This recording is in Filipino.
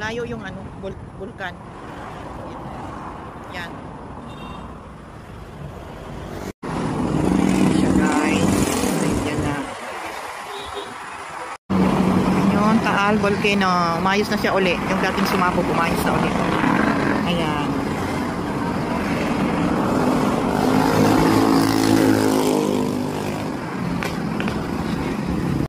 malayo yung ano, vulkan. Yan. Siya guys. Yan na. Yun, Taal Volcano. Umayos na siya uli. Yung dating sumabog, umayos na uli. Ayan.